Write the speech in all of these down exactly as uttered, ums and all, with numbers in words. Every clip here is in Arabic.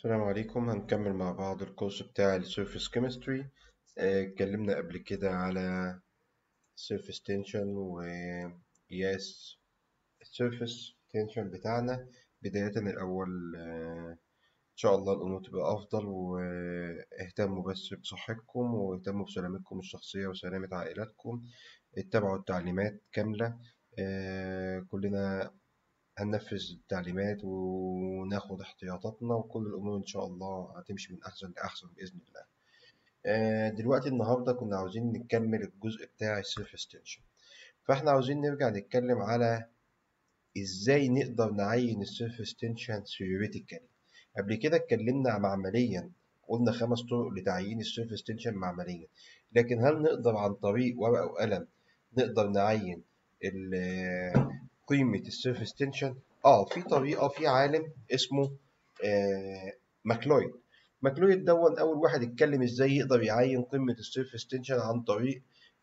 السلام عليكم. هنكمل مع بعض الكورس بتاع السيرفيس كيمستري. اتكلمنا قبل كده على surface tension وقياس السيرفيس تنشن بتاعنا. بداية الأول آه، إن شاء الله الأمور تبقى أفضل، واهتموا بس بصحتكم واهتموا بسلامتكم الشخصية وسلامة عائلاتكم. اتبعوا التعليمات كاملة. آه، كلنا هننفذ التعليمات وناخد احتياطاتنا، وكل الأمور إن شاء الله هتمشي من أحسن لأحسن بإذن الله. آه، دلوقتي النهاردة كنا عاوزين نكمل الجزء بتاع السيرفيس تنشن، فإحنا عاوزين نرجع نتكلم على إزاي نقدر نعين السيرفيس تنشن ثيوريتيكالي. قبل كده اتكلمنا معمليا، قلنا خمس طرق لتعيين السيرفيس تنشن معمليا، لكن هل نقدر عن طريق ورقة وقلم نقدر نعين قيمة السيرفيس تنشن؟ اه في طريقة، في عالم اسمه آه ماكلويد. ماكلويد دون أول واحد اتكلم ازاي يقدر يعين قيمة السيرفيس تنشن عن طريق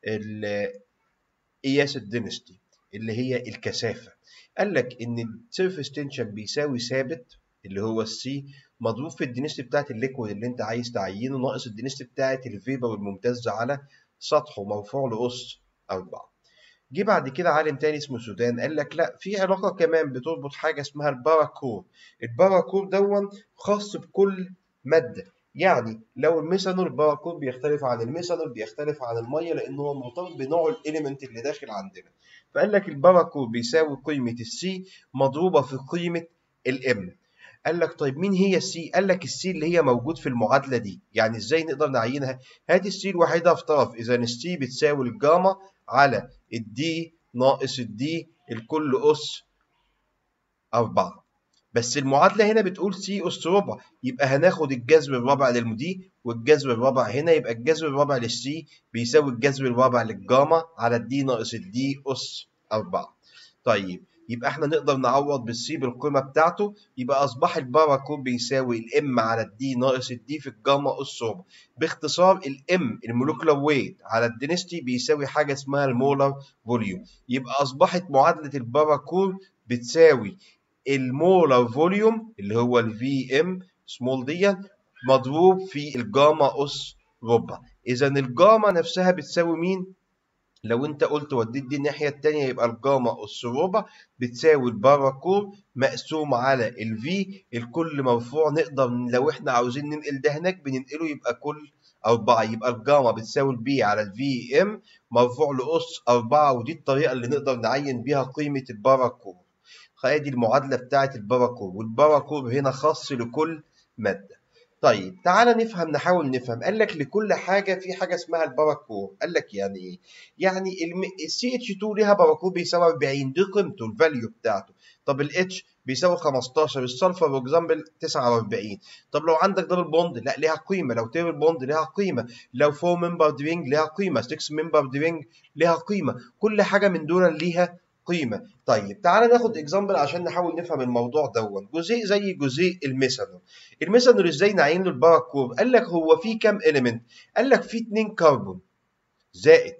قياس الدنستي اللي هي الكثافة. قال لك إن السيرفيس تنشن بيساوي ثابت اللي هو السي مضروب في الدنستي بتاعت الليكويد اللي أنت عايز تعينه ناقص الدنستي بتاعت الفيبر الممتزة على سطحه مرفوع لأس أربعة. جه بعد كده عالم تاني اسمه سودان قال لك لا، في علاقة كمان بتربط حاجة اسمها الباراكور. الباراكور دون خاص بكل مادة، يعني لو الميثانول الباراكور بيختلف عن الميثانول بيختلف عن المية لأن هو مرتبط بنوع الإليمنت اللي داخل عندنا. فقال لك الباراكور بيساوي قيمة السي مضروبة في قيمة الام. قال لك طيب مين هي السي؟ قال لك السي اللي هي موجود في المعادلة دي. يعني ازاي نقدر نعينها؟ هات السي الوحيدة في طرف، إذا السي بتساوي الجاما على الدي ناقص الدي الكل أس أربعة. بس المعادلة هنا بتقول سي أس ربع، يبقى هناخد الجذر الرابع للدي والجذر الرابع هنا، يبقى الجذر الرابع للسي بيساوي الجذر الرابع للجاما على الدي ناقص الدي أس أربعة. طيب يبقى احنا نقدر نعوض بالسي بالقيمة بتاعته، يبقى أصبح الباراكور بيساوي الام على الدي ناقص الدي في الجاما أس ربع. باختصار الام المولكولار ويت على الدنستي بيساوي حاجة اسمها المولر فوليوم. يبقى أصبحت معادلة الباراكور بتساوي المولر فوليوم اللي هو الفي ام سمول دي مضروب في الجاما أس ربع. إذا الجاما نفسها بتساوي مين؟ لو انت قلت وديت دي الناحية التانية يبقى الجاما أس ربع بتساوي الباراكور مقسوم على الفي الكل مرفوع. نقدر لو احنا عاوزين ننقل ده هناك بننقله يبقى كل أربعة، يبقى الجاما بتساوي البي على الفي ام مرفوع لأس أربعة. ودي الطريقة اللي نقدر نعين بيها قيمة الباراكور. ادي المعادلة بتاعت الباراكور، والباراكور هنا خاص لكل مادة. طيب تعالى نفهم، نحاول نفهم. قال لك لكل حاجة في حاجة اسمها الباراكور. قال لك يعني ايه؟ يعني السي اتش اتنين ليها باراكور بيساوي أربعين، دي قيمته الفاليو بتاعته. طب الاتش بيساوي خمستاشر، السلفر فور اكزامبل تسعة وأربعين. طب لو عندك دبل بوند لا ليها قيمة، لو تيبل بوند ليها قيمة، لو فور ممبر درينج ليها قيمة، ستة ممبر درينج ليها قيمة. كل حاجة من دول ليها قيمة. طيب تعالى ناخد اكزامبل عشان نحاول نفهم الموضوع دون. جزيء زي جزيء الميثانول. الميثانول ازاي نعين له الباراكور؟ قال لك هو فيه كام اليمنت؟ قال لك فيه اتنين كربون زائد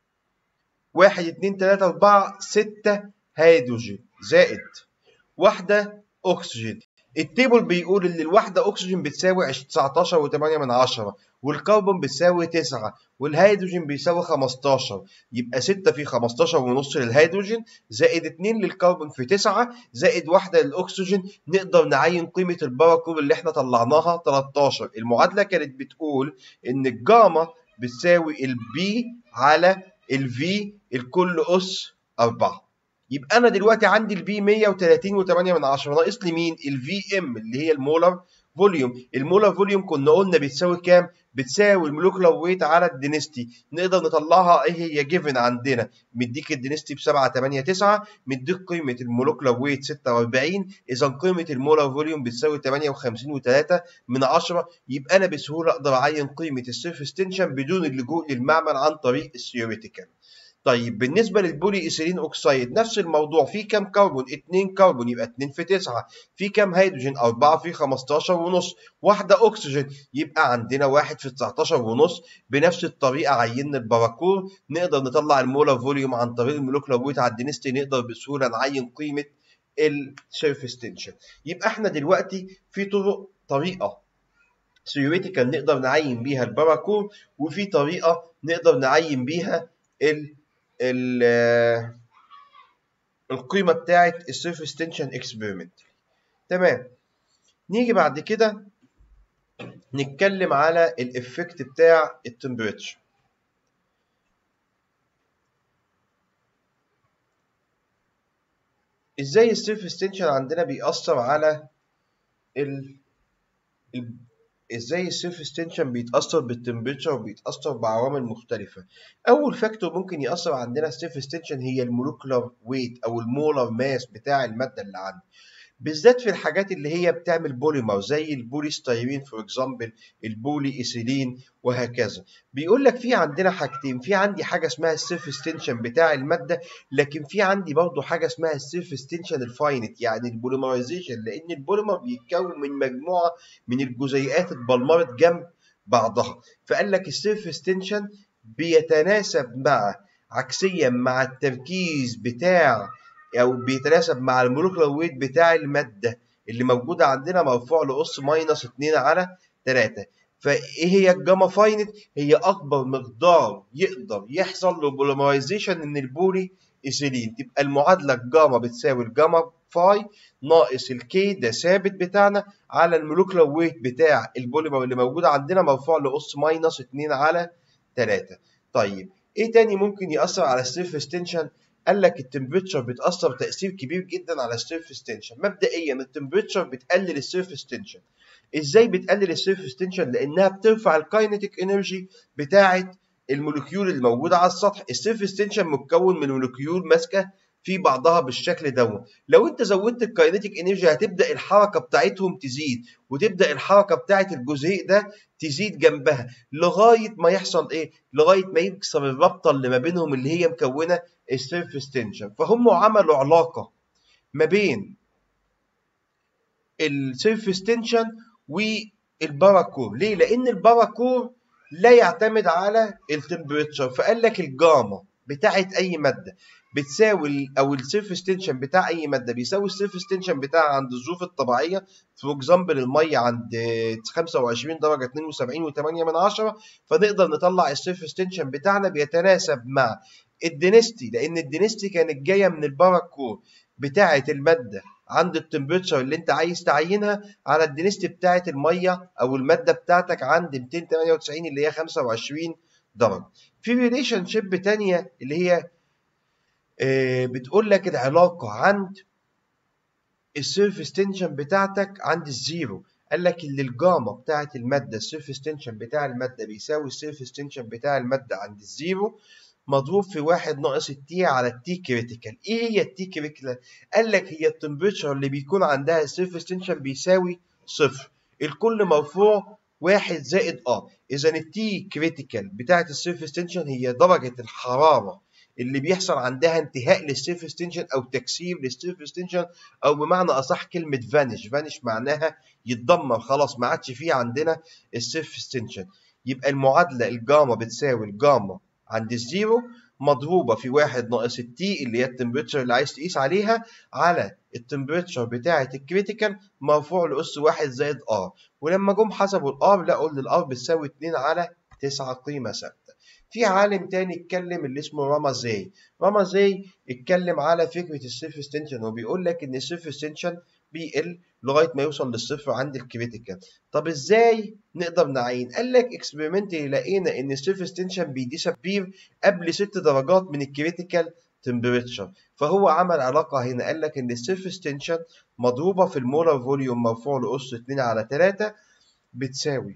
واحد اتنين تلاتة أربعة ستة هيدروجين زائد واحدة أكسجين. التيبل بيقول إن الواحدة أكسجين بتساوي تسعتاشر وتمانية من عشرة، والكربون بتساوي تسعة، والهيدروجين بيساوي خمستاشر. يبقى ستة في خمستاشر ونص للهيدروجين زائد اتنين للكربون في تسعة زائد واحدة للأكسجين. نقدر نعين قيمة الباراكور اللي احنا طلعناها تلتاشر. المعادلة كانت بتقول إن الجاما بتساوي البي على الفي الكل أس أربعة. يبقى انا دلوقتي عندي الفي مية وتلاتين وتمانية من عشرة، ناقص لي مين؟ الفي ام اللي هي المولر فوليوم. المولر فوليوم كنا قلنا بتساوي كام؟ بتساوي المولكولار ويت على الدنستي. نقدر نطلعها ايه هي؟ جيفن عندنا مديك الدنستي ب سبعة تمانية تسعة، مديك قيمه المولكولار ويت ستة وأربعين، اذا قيمه المولر فوليوم بتساوي تمانية وخمسين وتلاتة من عشرة. يبقى انا بسهوله اقدر اعين قيمه السيرفيس تنشن بدون اللجوء للمعمل عن طريق الثيوريتيكال. طيب بالنسبه للبولي ايثيلين اوكسيد نفس الموضوع. في كام كربون؟ اتنين كربون يبقى اتنين في تسعة. في كام هيدروجين؟ أربعة في خمستاشر ونص. واحده اكسجين يبقى عندنا واحد في تسعتاشر ونص. بنفس الطريقه عيننا الباراكور. نقدر نطلع المولر فوليوم عن طريق المولكولار ويت على الدنستي. نقدر بسهوله نعين قيمه السيرفيس تنشن. يبقى احنا دلوقتي في طرق طريقه ثيوريتيكال نقدر نعين بيها البارا كور، وفي طريقه نقدر نعين بيها ال ال القيمه بتاعه السيرفيس تنشن اكسبيرمنت. تمام. نيجي بعد كده نتكلم على الافكت بتاع التمبريتشر. ازاي السيرفيس تنشن عندنا بيأثر على ال... ال... ازاي السيرفيس تنشن بيتأثر بالتمبريتشر وبيتأثر بعوامل مختلفة. أول فاكتور ممكن يأثر عندنا السيرفيس تنشن هي المولكولار ويت أو المولر ماس بتاع المادة اللي عندي، بالذات في الحاجات اللي هي بتعمل بوليمر زي البوليستيرين فور اكزامبل، البولي ايثيلين وهكذا. بيقول لك في عندنا حاجتين، في عندي حاجه اسمها السيرفيس تنشن بتاع الماده، لكن في عندي برضه حاجه اسمها السيرفيس تنشن الفاينت يعني البوليمرايزيشن، لان البوليمر بيتكون من مجموعه من الجزيئات اتبلمرت جنب بعضها. فقال لك السيرفيس تنشن بيتناسب مع عكسيا مع التركيز بتاع او بيتناسب مع المولكيولار ويت بتاع الماده اللي موجوده عندنا مرفوع لاس ماينس اتنين على تلاتة. فايه هي الجاما فاينت؟ هي اكبر مقدار يقدر يحصل له بوليمرايزيشن من البولي ايثيلين. تبقى المعادله الجاما بتساوي الجاما فاي ناقص الكي ده ثابت بتاعنا على المولكيولار ويت بتاع البوليمر اللي موجود عندنا مرفوع لاس ماينس اتنين على تلاتة. طيب ايه تاني ممكن ياثر على السيرفيس تنشن؟ قال لك التمبريتشر بتأثر تأثير كبير جدا على السيرفيس تنشن. مبدئيا التمبريتشر بتقلل السيرفيس تنشن. ازاي بتقلل السيرفيس تنشن؟ لانها بترفع الكاينيتيك انرجي بتاعه المولكيول اللي موجوده على السطح. السيرفيس تنشن متكون من مولكيول ماسكه في بعضها بالشكل دوت. لو انت زودت الكاينيتيك انرجي هتبدا الحركه بتاعتهم تزيد، وتبدا الحركه بتاعه الجزيء ده تزيد جنبها لغايه ما يحصل ايه؟ لغايه ما يكسر الرابطه اللي ما بينهم اللي هي مكونه السيرفيس تنشن. فهم عملوا علاقه ما بين السيرفيس تنشن والباراكور. ليه؟ لان الباراكور لا يعتمد على التمبريتشر. فقال لك الجاما بتاعت اي ماده بتساوي او السيرفيس تنشن بتاع اي ماده بيساوي السيرفيس تنشن بتاعها عند الظروف الطبيعيه. فور اكزامبل الميه عند خمسة وعشرين درجه اتنين وسبعين وتمانية من عشرة، فنقدر نطلع السيرفيس تنشن بتاعنا بيتناسب مع الدينستي، لان الدينستي كانت جايه من الباراكور بتاعه الماده عند التمبريتشر اللي انت عايز تعينها على الدينستي بتاعه الميه او الماده بتاعتك عند ميتين وتمانية وتسعين اللي هي خمسة وعشرين درجه. في ريليشن شيب ثانيه اللي هي اه بتقول لك العلاقه عند السيرفيس تنشن بتاعتك عند الزيرو. قال لك ان الجاما بتاعه الماده السيرفيس تنشن بتاع الماده بيساوي السيرفيس تنشن بتاع الماده عند الزيرو مضروب في واحد ناقص التي على التي كريتيكال. ايه هي التي كريتيكال؟ قال لك هي التمبريتشر اللي بيكون عندها السيرفيس تنشن بيساوي صفر، الكل مرفوع واحد زائد اه. اذا التي كريتيكال بتاعت السيرفيس تنشن هي درجه الحراره اللي بيحصل عندها انتهاء للسيرفيس تنشن او تكسير للسيرفيس تنشن، او بمعنى اصح كلمه فانش. فانش معناها يتدمر، خلاص ما عادش فيه عندنا السيرفيس تنشن. يبقى المعادله الجاما بتساوي الجاما عند الزيرو مضروبه في واحد ناقص التي اللي هي التمبريتشر اللي عايز تقيس عليها على التمبريتشر بتاعه الكريتيكال مرفوع لاس واحد زائد ار. ولما جم حسبوا الار لقوا ان الار بتساوي اتنين على تسعة قيمه ثابته. في عالم تاني اتكلم اللي اسمه رامازي. رامازي اتكلم على فكره السيرفيس تنشن وبيقول لك ان السيرفيس تنشن بيقل لغايه ما يوصل للصفر عند الكريتيكال. طب ازاي نقدر نعين؟ قال لك اكسبيرمنتلي لقينا ان السيرفيس تنشن بيديسابير قبل ست درجات من الكريتيكال تمبريتشر. فهو عمل علاقه هنا، قال لك ان السيرفيس تنشن مضروبه في المولر فوليوم مرفوع لاس اتنين على تلاتة بتساوي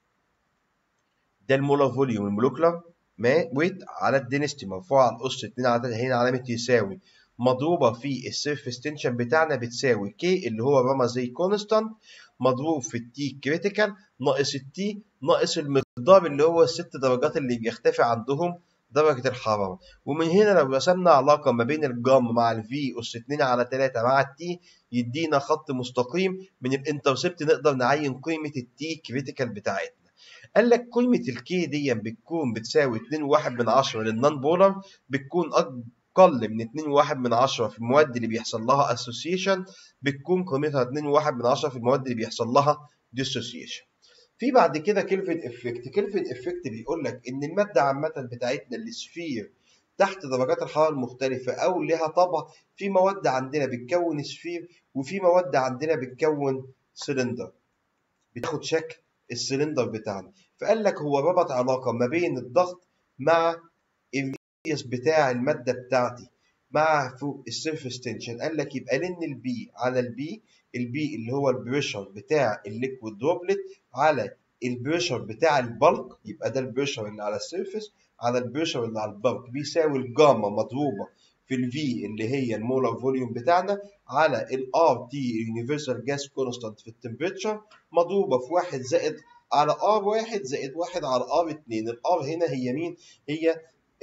ده المولر فوليوم المولكولار ويت على الدينستي مرفوع على الاس اتنين على تلاتة، هنا علامه يساوي مضروبه في السيرفيس تنشن بتاعنا بتساوي كي اللي هو رمزي كونستانت مضروب في التي كريتيكال ناقص التي ناقص المقدار اللي هو الست درجات اللي بيختفي عندهم درجه الحراره. ومن هنا لو رسمنا علاقه ما بين الجام مع الفي اس اتنين على تلاتة مع التي يدينا خط مستقيم من الانترسبت نقدر نعين قيمه التي كريتيكال بتاعتنا. قال لك قيمه الكي دي بتكون بتساوي اتنين وواحد من عشرة للنون بولر، بتكون اقل من اتنين وواحد من عشرة في المواد اللي بيحصل لها اسوسيشن بتكون قيمتها اتنين وواحد من عشرة في المواد اللي بيحصل لها ديسوسيشن. في بعد كده كيلفن افكت. كيلفن افكت بيقول لك ان الماده عامه بتاعتنا السفير تحت درجات الحراره المختلفه او لها طبع، في مواد عندنا بتكون سفير وفي مواد عندنا بتكون سلندر، بتاخد شكل السلندر بتاعنا. فقال لك هو ربط علاقه ما بين الضغط مع الريديوس بتاع الماده بتاعتي مع فوق السيرفيس تنشن. قال لك يبقى لن البي على البي، البي اللي هو البريشر بتاع الليكويد دروبلت على البريشر بتاع البلك، يبقى ده البريشر اللي على السيرفيس على البريشر اللي على البلك، بيساوي الجاما مضروبه في الفي اللي هي المولر فوليوم بتاعنا على الار تي يونيفرسال جاس كونستانت في التمبريتشر مضروبه في واحد زائد على ار واحد زائد واحد على ار اتنين. الار هنا هي مين؟ هي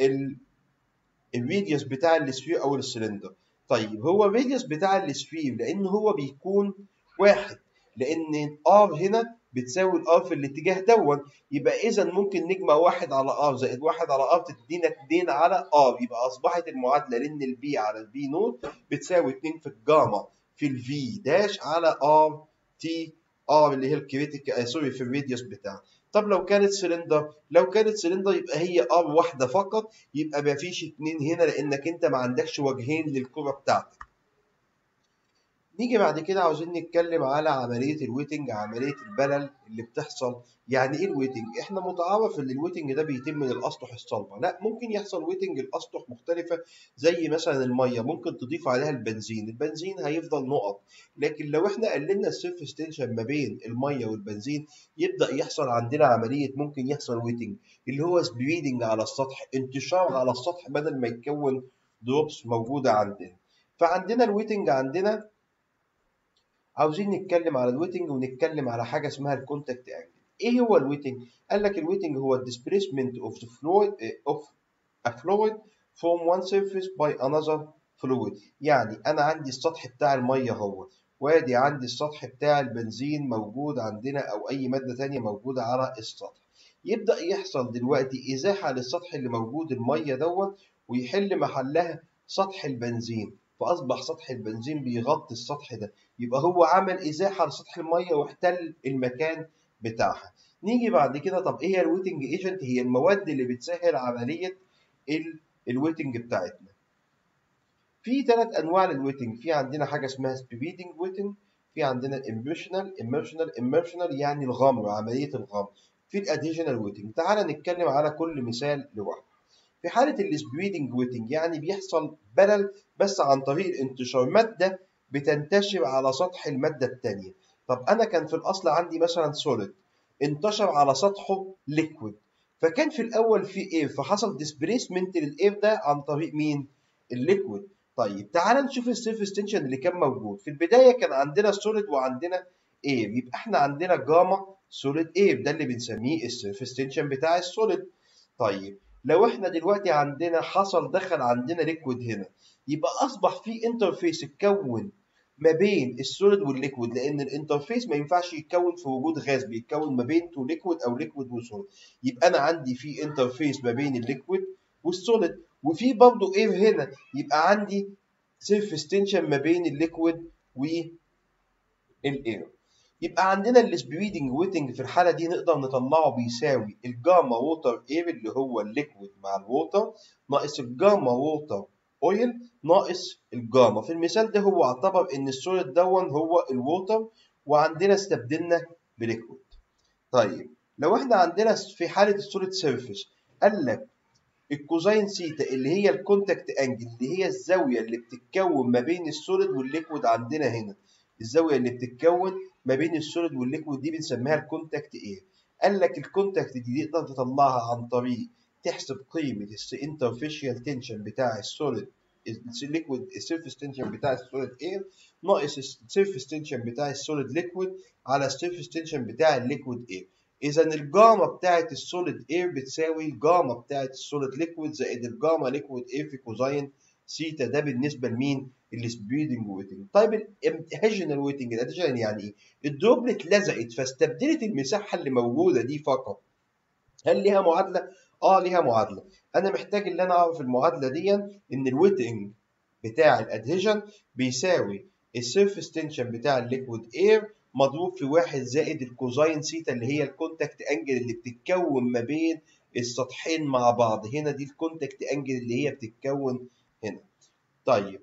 الريديوس بتاع السفير او السلندر. طيب هو الريديوس بتاع السفير لان هو بيكون واحد، لان ار هنا بتساوي الار في الاتجاه دون، يبقى اذا ممكن نجمع واحد على ار زائد واحد على ار تدينا اتنين على ار، يبقى اصبحت المعادله لان البي على البي نوت بتساوي اتنين في الجاما في الفي داش على ار تي، ار اللي هي الكريتيك آه سوري في الريديوس بتاعها. طب لو كانت سلندر، لو كانت سلندر يبقى هي ار واحده فقط، يبقى ما فيش اتنين هنا لانك انت ما عندكش وجهين للكره بتاعتك. نيجي بعد كده عاوزين نتكلم على عمليه الويتنج، عمليه البلل اللي بتحصل. يعني ايه الويتنج؟ احنا متعارف ان الويتنج ده بيتم من الاسطح الصلبه، لا ممكن يحصل ويتنج الاسطح مختلفه زي مثلا الميه ممكن تضيف عليها البنزين، البنزين هيفضل نقط، لكن لو احنا قللنا السيرفيس تنشن ما بين الميه والبنزين يبدا يحصل عندنا عمليه ممكن يحصل ويتنج اللي هو سبريدنج على السطح، انتشار على السطح بدل ما يتكون دروبس موجوده عندنا. فعندنا الويتنج عندنا عاوزين نتكلم على الويتنج ونتكلم على حاجه اسمها الكونتاكت انجل. ايه هو الويتنج؟ قال لك الويتنج هو الديسبيسمنت اوف ذا فلويد اوف a fluid from one surface by another fluid. يعني انا عندي السطح بتاع الميه هو، وادي عندي السطح بتاع البنزين موجود عندنا او اي ماده ثانيه موجوده على السطح. يبدا يحصل دلوقتي ازاحه للسطح اللي موجود الميه دوت ويحل محلها سطح البنزين، فاصبح سطح البنزين بيغطي السطح ده، يبقى هو عمل ازاحه لسطح الميه واحتل المكان بتاعها. نيجي بعد كده طب ايه هي الويتنج ايجنت؟ هي المواد اللي بتسهل عمليه الويتنج بتاعتنا. في ثلاث انواع للويتنج، في عندنا حاجه اسمها سبيدنج ويتنج، في عندنا الاميرشنال اميرشنال اميرشنال يعني الغمر، عمليه الغمر، في الاديشنال ويتنج. تعال نتكلم على كل مثال لوحده. في حاله السبيدنج ويتنج يعني بيحصل بلل بس عن طريق الانتشار، ماده بتنتشر على سطح الماده الثانيه. طب انا كان في الاصل عندي مثلا سوليد انتشر على سطحه ليكويد، فكان في الاول في اير فحصل ديسبيسمنت للاير ده عن طريق مين؟ الليكويد. طيب تعال نشوف السيرفيس تنشن اللي كان موجود في البدايه. كان عندنا سوليد وعندنا اير، يبقى احنا عندنا جاما سوليد اير، ده اللي بنسميه السيرفيس تنشن بتاع السوليد. طيب لو احنا دلوقتي عندنا حصل دخل عندنا ليكويد هنا، يبقى اصبح في انترفيس اتكون ما بين السوليد والليكويد، لان الانترفيس ما ينفعش يتكون في وجود غاز، بيتكون ما بين تو ليكويد او ليكويد وسوليد. يبقى انا عندي في انترفيس ما بين الليكويد والسوليد، وفي برضه اير هنا، يبقى عندي سيرفيس تنشن ما بين الليكويد والاير. يبقى عندنا السبريدنج ويتنج في الحاله دي نقدر نطلعه بيساوي الجاما ووتر اير اللي هو الليكويد مع الووتر ناقص الجاما ووتر اويل ناقص الجاما. في المثال ده هو اعتبر ان السوليد دون هو الووتر وعندنا استبدلنا بليكويد. طيب لو احنا عندنا في حاله السوليد سيرفيس قال لك الكوزين سيتا اللي هي الكونتاكت انجل اللي هي الزاويه اللي بتتكون ما بين السوليد والليكويد عندنا هنا، الزاويه اللي بتتكون ما بين السوليد والليكويد دي بنسميها الكونتاكت ايه. قال لك الكونتاكت دي تقدر تطلعها عن طريق تحسب قيمه الانترفيشال تنشن بتاع السوليد الليكويد، السيرفيس تنشن بتاع السوليد اير ناقص السيرفيس تنشن بتاع السوليد ليكويد على السيرفيس تنشن بتاع الليكويد اير. اذا الجاما بتاعت السوليد اير بتساوي الجاما بتاعت السوليد ليكويد زائد الجاما ليكويد اير في كوزين سيتا. ده بالنسبه لمين؟ السبريدنج ويتنج. طيب الاديشنال ويتنج، الاديشنال يعني ايه؟ الدروبلت لزقت فاستبدلت المساحه اللي موجوده دي فقط. هل ليها معادله؟ اه ليها معادله. انا محتاج ان انا اعرف المعادله دي، ان الويتنج بتاع الادهيجن بيساوي السيرفيس تنشن بتاع الليكويد اير مضروب في واحد زائد الكوزاين سيتا اللي هي الكونتاكت انجل اللي بتتكون ما بين السطحين مع بعض. هنا دي الكونتاكت انجل اللي هي بتتكون هنا. طيب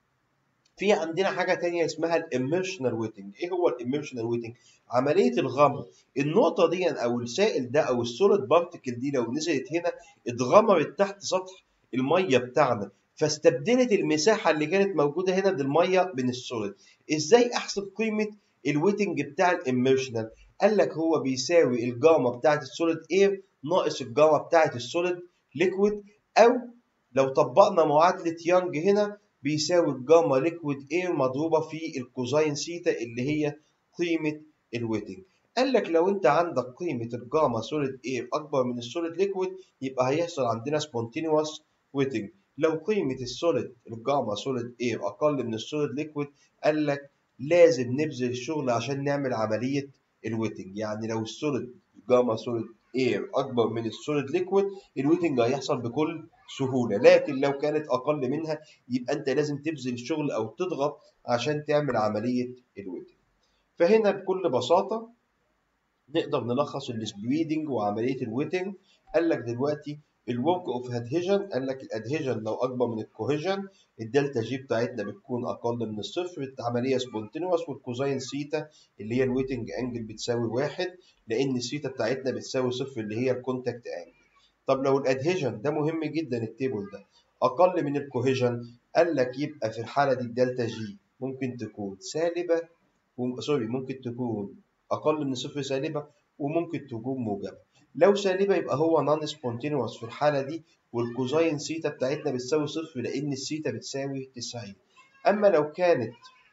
في عندنا حاجه تانية اسمها الاميرشنال ويتنج. ايه هو الاميرشنال ويتنج؟ عمليه الغمر. النقطه دي او السائل ده او السوليد بارتكل دي لو نزلت هنا اتغمرت تحت سطح الميه بتاعنا، فاستبدلت المساحه اللي كانت موجوده هنا بالميه من السوليد. ازاي احسب قيمه الويتنج بتاع الاميرشنال؟ قال لك هو بيساوي الجاما بتاعت السوليد اير ناقص الجاما بتاعت السوليد ليكويد، او لو طبقنا معادله يانج هنا بيساوي الجاما ليكويد اير مضروبه في الكوزاين سيتا اللي هي قيمه الويتنج. قال لك لو انت عندك قيمه الجاما سوليد اير اكبر من السوليد ليكويد يبقى هيحصل عندنا سبونتينوس ويتنج. لو قيمه السوليد الجاما سوليد اير اقل من السوليد ليكويد قال لك لازم نبذل الشغل عشان نعمل عمليه الويتنج. يعني لو السوليد جاما سوليد اير اكبر من السوليد ليكويد الويتنج هيحصل بكل سهوله، لكن لو كانت اقل منها يبقى انت لازم تبذل الشغل او تضغط عشان تعمل عمليه الويتنج. فهنا بكل بساطه نقدر نلخص السبريدنج وعمليه الويتنج. قال لك دلوقتي الورك اوف ادهيجن، قال لك الادهيجن لو اكبر من الكوهيجن الدلتا جي بتاعتنا بتكون اقل من الصفر، العمليه سبونتينوس، والكوزاين سيتا اللي هي الويتنج انجل بتساوي واحد لان السيتا بتاعتنا بتساوي صفر اللي هي الكونتاكت انجل. طب لو الادهيجن ده مهم جدا التيبل ده اقل من الكوهيجن قال لك يبقى في الحاله دي الدلتا جي ممكن تكون سالبه و... سوري ممكن تكون اقل من صفر سالبه وممكن تكون موجبه. لو سالبه يبقى هو نون سبونتينوس في الحاله دي والكوزاين سيتا بتاعتنا بتساوي صفر لان السيتا بتساوي تسعين. اما لو كانت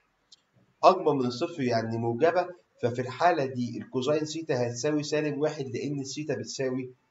اكبر من الصفر يعني موجبه ففي الحاله دي الكوزاين سيتا هتساوي سالب واحد لان السيتا بتساوي